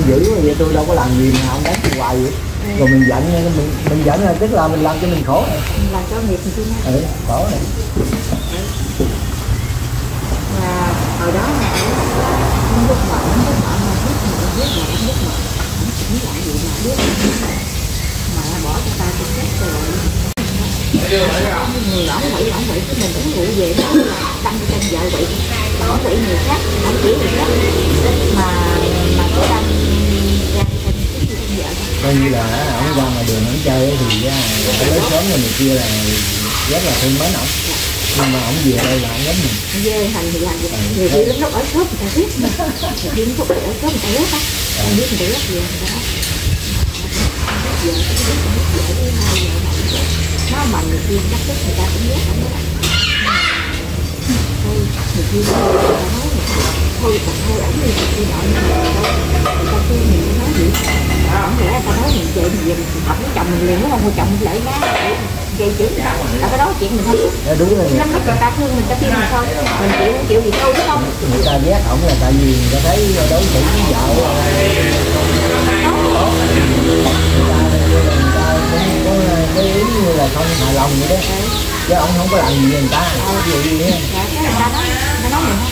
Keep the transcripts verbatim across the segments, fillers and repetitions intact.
dữ vậy tôi đâu có làm gì mà ông đánh tôi hoài vậy. Ừ. Rồi mình giận mình mình giận là tức là mình làm cho mình khổ này. Mình làm cho nghiệp mình chứ. Ừ, khổ này. Và hồi đó là nó lúc mà nó lúc mà nó biết mà biết là nó biết mà nó lại gì mà biết mà bỏ cho ta tôi chết rồi. Người ổng vậy ổng vậy mình cũng ngủ về đó là đăng trên vợ vậy ổng vậy người khác ổng chỉ người khác mà mà có đăng ra trên vợ coi như là ổng ra ngoài đường ổng chơi thì tới sớm rồi người kia là rất là thương mến ổng, nhưng mà ổng về đây là ổng đánh mình về thành thì làm gì nhiều khi lúc lúc ở sớm người ta biết nhiều khi lúc ở sớm người ta biết á không biết người ta rất về người ta giờ nó mà người kia chắc chắn người ta cũng biết không đó thôi người kia người ta nói người ta thôi còn thôi ảnh đi người kia nói người ta khuyên mình cái nói gì không lẽ người ta nói mình về mình về mình học với chồng mình liền đúng không cô chồng mình lại ná gây chứ là cái đó chuyện mình không đúng rồi năm người ta thương mình ta tin mình không mình chịu không chịu gì đâu đúng không người ta ghét ổng là tại vì người ta thấy đối xử với vợ người ta cũng có cái ý như là không hài lòng vậy đó chứ ông không có làm gì người ta ví dụ như dạ cái người ta nói người ta nói mình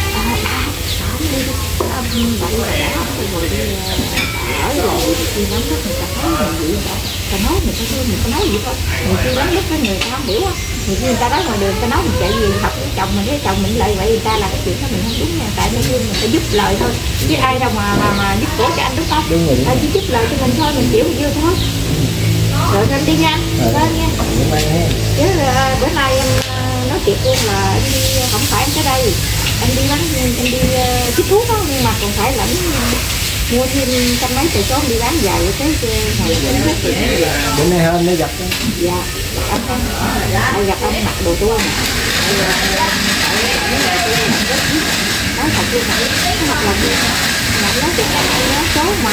đi vậy là đã rồi đi ở rồi khi lắm lúc người ta thấy mình gì vậy ta nói mình có thương mình có nói gì thôi người khi lắm lúc cái người ta không hiểu á người khi người ta nói ngoài đường ta nói mình chạy gì học với chồng mình với chồng mình lại vậy người ta là cái chuyện đó mình không đúng nha tại nó thương mình phải giúp lời thôi chứ ai đâu mà mà, mà giúp cổ cho anh đúng không đúng rồi, đúng ta chỉ giúp lời cho mình thôi mình chịu mình vô thôi rồi anh đi nha lên nha chứ uh, bữa nay em uh, nói thiệt luôn là anh đi không phải anh tới đây anh đi bán anh đi uh, chích thuốc đó nhưng mà còn phải lãnh mua thêm trăm mấy tờ số đi bán dài cái ngày chích thuốc thì bữa nay hơn nó gặp đó. Dạ anh không anh gặp anh mặc đồ tua nè nói thật chứ cái mặt là gì mà nói chuyện anh nói số mà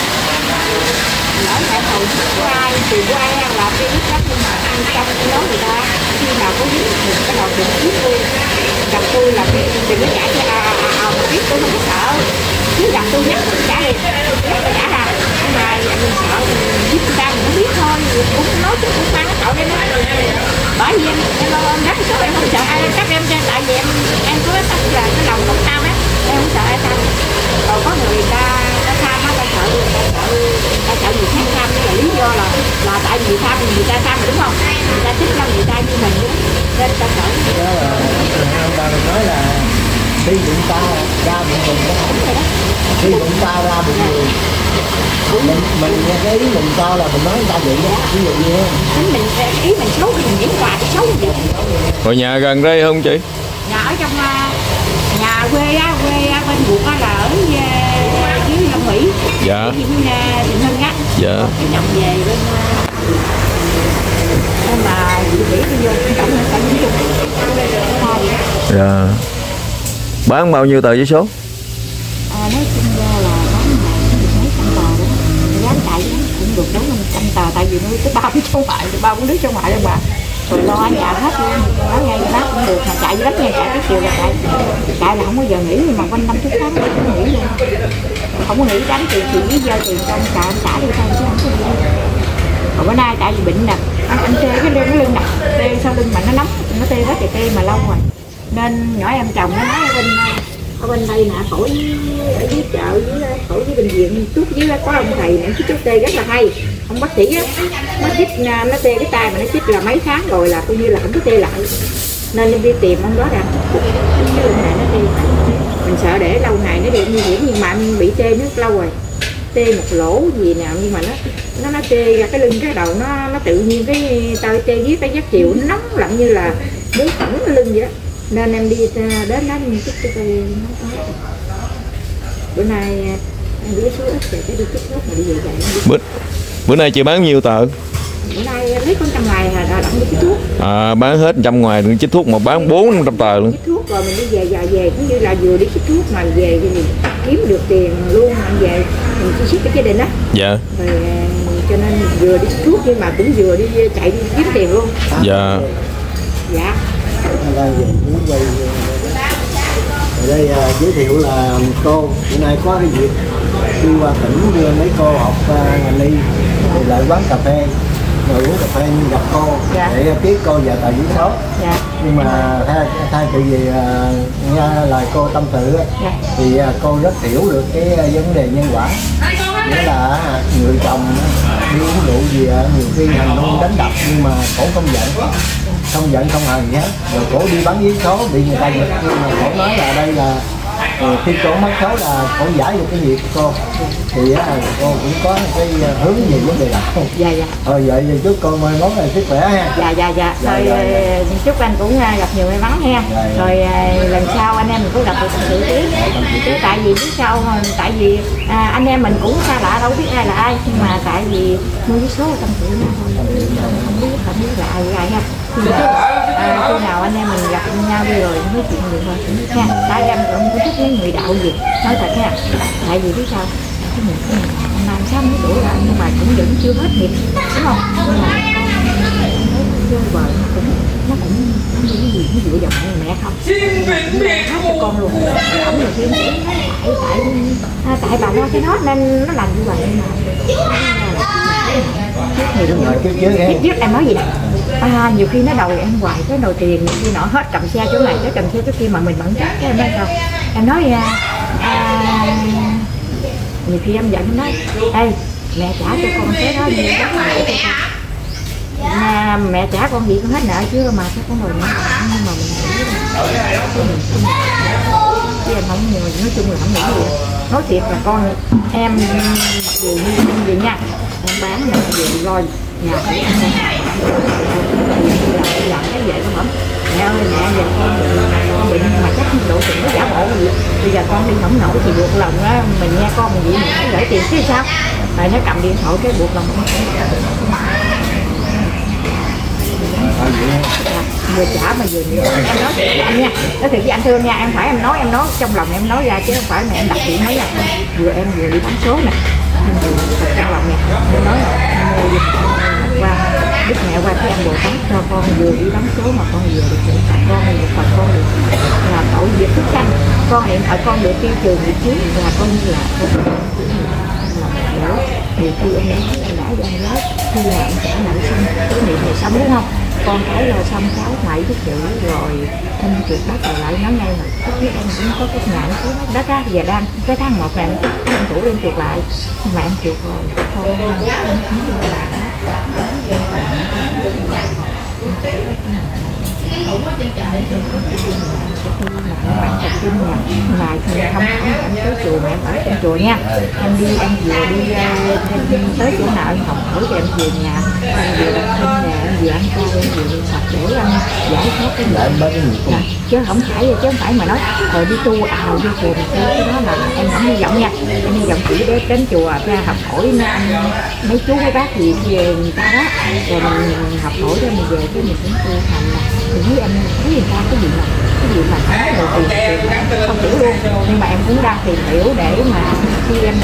lỡ lại hồi của ai thì của ai ăn làm cái biết lắm nhưng mà ăn trong cái đó người ta khi nào có biết mình cái đầu đừng biết tôi gặp tôi là đừng có trả cho à à à mà biết tôi không có sợ chứ gặp tôi nhắc tôi trả liền nhắc tôi trả ra nhưng mà mình sợ mình giúp người ta mình không biết thôi cũng nói chứ cũng mang cái tội đây đó bởi vì em em em rất số em không sợ ai chắc em tại vì em em có cái là cái lòng không tham á em không sợ ai tham còn có người ta ta tham á ta sợ ta sợ ta sợ người khác tham là lý do là là tại vì tham người ta tham đúng không người ta thích làm người ta như mình nên ta sợ đó là ông ta nói là khi bụng ta ra bụng mình khi bụng ta ra bụng người mình mình nghe cái ý mình to là mình nói người ta vậy đó ví dụ như mình ý mình xấu thì mình diễn quà cái xấu gì rồi nhà gần đây không chị nhà ở trong nhà quê á quê bên ruột á là ở dưới Long Mỹ dạ Thịnh Hưng á dạ cái chồng về bên nên là chị nghĩ bây giờ chồng nó phải những chung dạ bán bao nhiêu tờ giấy số à, nói chung ra là bán mấy trăm tờ đó dám chạy cũng được đúng năm trăm tờ tại vì nó tới ba đứa cháu ngoại ba bốn đứa cháu ngoại đâu bà rồi lo ở nhà hết luôn nói ngay bác cũng được mà chạy rất nhanh chạy cái chiều là chạy chạy là không bao giờ nghỉ nhưng mà quanh năm trước tháng không nghỉ luôn không có nghỉ đánh tiền thì lý do tiền trong trả anh trả đi thôi chứ không có gì đâu còn bữa nay tại vì bệnh nè anh, anh tê cái lưng cái lưng nè tê sau lưng mà nó nóng nó tê rất là tê mà lâu rồi nên nhỏ em chồng nó nói ở bên ở bên đây nè phổi ở dưới chợ với phổi với bệnh viện chút dưới có ông thầy nè chích tê rất là hay ông bác sĩ á nó chích nó tê cái tay mà nó chích là mấy tháng rồi là coi như là không có tê lại nên em đi tìm ông đó rằng cái lưng này nó tê mình sợ để lâu ngày nó bị nguy hiểm nhưng mà anh bị tê nước lâu rồi tê một lỗ gì nào nhưng mà nó nó nó tê ra cái lưng cái đầu nó nó tự nhiên cái tơi tê với cái giác chiều nó nóng lạnh như là muốn thẳng cái lưng vậy đó nên em đi đến đó mình chích cho tôi nó bữa nay em biết số ít rồi cái đi chích hết mà đi về vậy bữa bữa nay chị bán nhiêu tờ bữa nay lấy con trăm ngày là đặng đi chích thuốc à bán hết trăm ngoài đừng chích thuốc mà bán bốn năm trăm tờ luôn chích thuốc rồi mình đi về giờ về cũng như là vừa đi chích thuốc mà về thì kiếm được tiền luôn mình về mình chi xích cái gia đình đó dạ rồi cho nên vừa đi chích thuốc nhưng mà cũng vừa đi chạy đi kiếm tiền luôn dạ dạ đang về muốn quay ở đây uh, giới thiệu là cô bữa nay có cái việc đi qua tỉnh đưa mấy cô học uh, ngành y thì lại quán cà phê rồi uống cà phê nhưng gặp cô dạ. để tiếp cô vào tại viễn số. Dạ. Nhưng mà thay, thay vì uh, nghe lời cô tâm sự dạ. thì uh, cô rất hiểu được cái uh, vấn đề nhân quả. Nghĩa là người chồng đi uống rượu gì nhiều khi hành hung đánh đập nhưng mà cổ không giận, không giận không hờn gì hết. Rồi cổ đi bán giấy số bị người ta giật nhưng mà cổ nói là đây là ừ, khi cổ mất số là cổ giải được cái việc của cô. Thì á, cô cũng có cái hướng về vấn đề đó. Dạ dạ. Thôi vậy thì chúc cô mai mốt là sức khỏe ha. Dạ dạ dạ. Thôi dạ, dạ, dạ. chúc anh cũng gặp nhiều may mắn ha. Dạ, dạ. Rồi lần sau anh em mình có gặp được tâm sự tí. Chứ tại vì biết sao không? Tại vì à, anh em mình cũng xa lạ đâu biết ai là ai, nhưng mà tại vì mua cái số tâm sự nó thôi, không biết không biết là ai là ai ha. Khi nào, à, khi nào anh em mình gặp nhau đi rồi nói chuyện nhiều hơn nha. Tại em cũng thích mấy người đạo gì nói thật nha. Tại vì biết sao cái mình cái mình làm sao mới đủ lại nhưng mà cũng vẫn chưa hết nghiệp đúng không? Nhưng mà con vợ nó cũng nó cũng nó như cái gì nó dựa vào mẹ không? Hát cho con luôn. Ổng nhiều khi nghĩ tại tại tại bà lo cái nó nên nó làm như vậy mà. Kiếp trước em nói gì nè, à, nhiều khi nó đầu em hoài cái nồi tiền nhiều khi nọ hết cầm xe chỗ này cái cầm xe chỗ kia mà mình vẫn chắc cái em nói sao em nói à, à, nhiều khi em giận nói ê mẹ trả cho con cái đó nhiều đó mà mẹ trả con gì con hết nợ chứ mà sao con đòi nợ nhưng mà mình nghĩ chứ em không nhiều nói chung là không nghĩ gì nói thiệt là con em mặc dù như gì nha em bán mà về lo nhà của em làm làm cái vậy con hả mẹ ơi mẹ giờ con con bệnh mà chắc độ tiền nó giả bộ gì bây giờ con đi không nổi thì buộc lòng á mình nghe con mình gì mình gửi tiền chứ sao rồi nó cầm điện thoại cái buộc lòng con vừa trả mà vừa nhiều em nói anh nha nói thiệt với anh thương nha em phải em nói em nói trong lòng em nói ra chứ không phải mẹ em đặt điện nói nha vừa em vừa đi bán số nè em vừa trong lòng nè em nói qua đức mẹ qua cái em Bồ Tát cho con vừa đi bán số mà con vừa được sự phạt con được phạt con được là tội việc thức canh con hiện tại con được tiêu trường vị trí là coi như là thì khi em nói em đã cho anh nói khi là em trả nợ xong cái niệm này xong đúng không con cái là xong cháu mày biết chữ rồi em trượt đất rồi lại nói ngay là tất biết em cũng có cái nhà cái đất á giờ đang cái tháng một này em chủ lên trượt lại mà em trượt rồi thôi em không biết là mà không không em tới chùa mà em ở trong chùa nha em đi em vừa đi uh, tới chỗ nào em học hỏi cho em về nhà em vừa đọc kinh nè em vừa ăn cơm em vừa đi sạch để em giải thoát cái gì chứ không phải chứ không phải mà nói rồi đi tu ào vô chùa thì cái đó là em không hy vọng nha em hy vọng chỉ để đến chùa ra học hỏi anh mấy chú mấy bác gì về người ta đó rồi mình học hỏi cho mình về cái mình cũng tu hành là thì em thấy người ta cái gì mà cái gì mà nói đầu tiền tiền không hiểu luôn nhưng mà em cũng đang tìm hiểu để mà khi em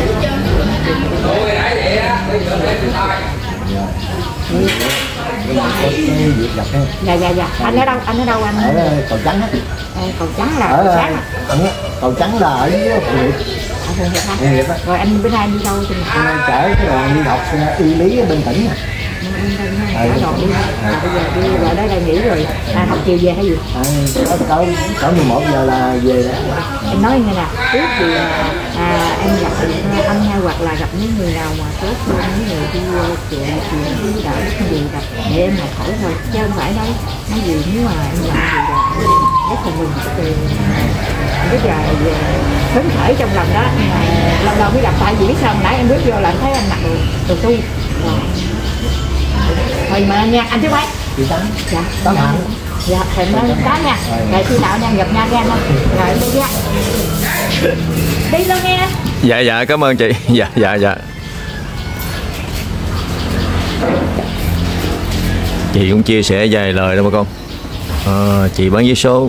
dạ dạ dạ anh ở đâu anh ở đâu anh ở cầu trắng á cầu trắng là ở cầu trắng cầu trắng là ở dưới Nghiệp á rồi anh bữa nay đi đâu thì chở cái đoàn đi học y lý ở bên tỉnh nè à, rồi đi à, bây giờ đi rồi đây là nghỉ rồi à, học chiều về hay gì à, cỡ cỡ mười một giờ là về đó. Em nói nghe nè trước thì à, em gặp anh hay hoặc là gặp những người nào mà tốt hơn những người đi chuyện chuyện đi đỡ gì gặp để em học hỏi thôi chứ không phải nói nói gì nếu mà em làm gì rồi rất là mừng rất là phấn khởi trong lòng đó nhưng mà lâu lâu mới gặp tại vì biết sao nãy em bước vô là em thấy anh mặc đồ, đồ tu rồi thôi mà nha anh thứ mấy chị Tám dạ Tám Hạnh dạ hẹn lên Tám nha rồi khi nào anh gặp nha nha rồi đi nha đi luôn nghe dạ dạ cảm ơn chị dạ dạ dạ chị cũng chia sẻ vài lời đó bà con à, chị bán vé số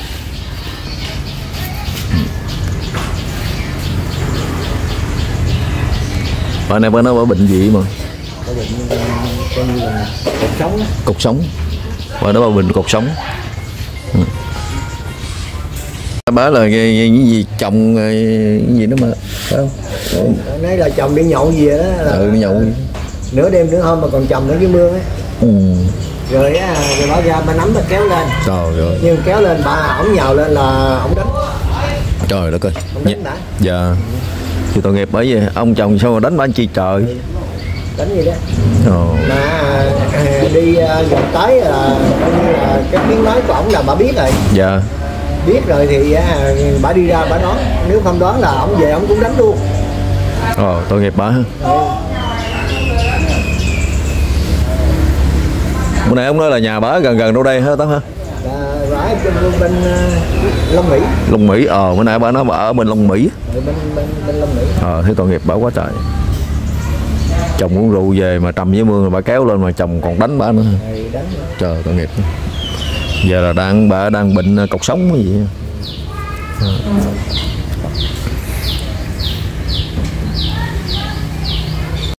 bà này bà nói bà bệnh gì mà coi như là cột sống đó. Cột sống bà nói bà bệnh cột sống ừ. bả là cái, cái, cái gì chồng cái gì đó mà phải không? Nói là chồng đi nhậu gì đó là Ừ, nhậu. nửa đêm nửa hôm mà còn chồng nữa với mương ấy. Ừ. Rồi á, rồi bà ra bà nắm bà kéo lên. Trời ơi. Nhưng kéo lên bà ổng nhào lên là ổng đánh. Trời đất ơi. Ổng đánh đã. Dạ. Thì tội nghiệp bởi vì ông chồng sao mà đánh bà chi trời. Đánh gì đó. Ồ. Mà à, đi à, gần tới là coi như là cái tiếng nói của ổng là bà biết rồi. Dạ. Biết rồi thì à, bà đi ra bà đón, nếu không đón là ổng về ổng cũng đánh luôn. Ồ, tội nghiệp bà ha. Bữa nay ông nói là nhà bà gần gần đâu đây hả Tám hả? Là bà ở bên, bên uh, Long Mỹ. Long Mỹ, ờ bữa nay bà nói bà ở bên Long Mỹ. Rồi bên, bên, bên Long Mỹ. Ờ thế tội nghiệp bà quá trời. Chồng uống rượu về mà trầm với mương rồi bà kéo lên mà chồng còn đánh bà nữa. Rồi đánh. Trời tội nghiệp. Giờ là đang bà đang bệnh cột sống cái gì. À.